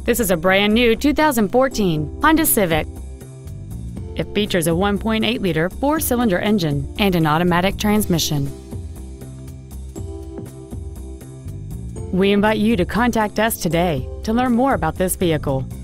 This is a brand new 2014 Honda Civic. It features a 1.8-liter four-cylinder engine and an automatic transmission. We invite you to contact us today to learn more about this vehicle.